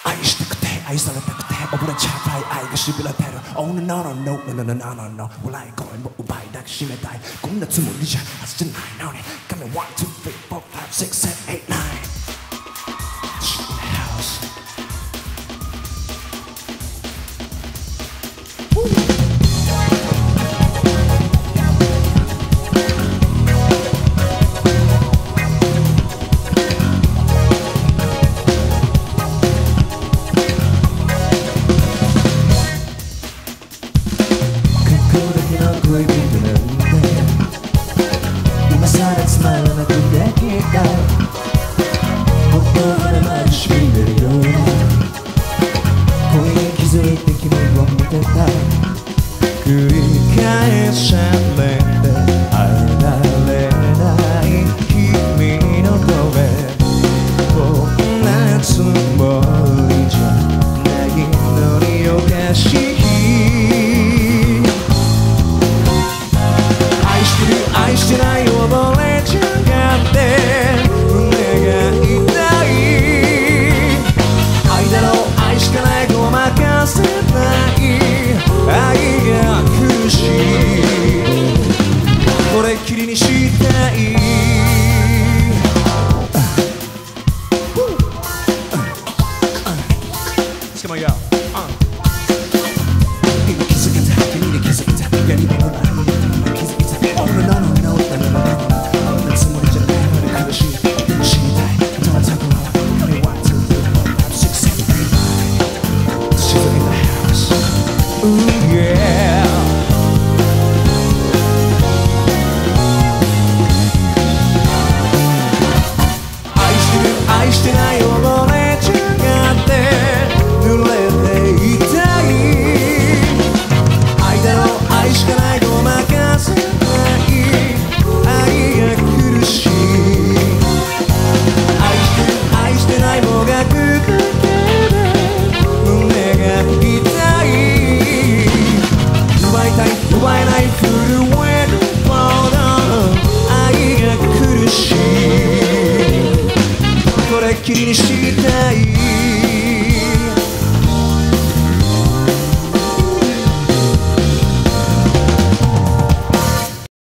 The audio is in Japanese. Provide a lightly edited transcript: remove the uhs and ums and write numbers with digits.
愛したくて愛されたくて溺れちゃったい愛がしびれてる Oh no no no no no no no no no 笑い声も奪い抱きしめたいこんなつもりじゃはずじゃないのに Come on 1, 2, 3, 4, 5, 6, 7, 8, 9 Shit in the house恋人なんて今さらつまらなくできたもっとまだまだしびれるような恋に気づいて君を見てた繰り返しゃれて離れない君の声こんなつもりじゃないのにおかしい愛してない溺れちゃって胸が痛い愛だろう愛しかないごまかせない愛が苦しいこれっきりにしたいしかもよ今気づけた君に気づいたやり場のない気づいたOh no no no no no no noこんなつもりじゃないのに苦しい死にたい頭たくは1, 2, 3, 4, 5, 6, 7, 8, 9 She's in the house Ooh yeah愛してない溺れちゃって濡れていたい愛だろう愛しかないごまかせない愛が苦しい愛してないもがくだけで胸が痛い奪いたい奪えない震えるほど愛が苦しいこれっきりにしたい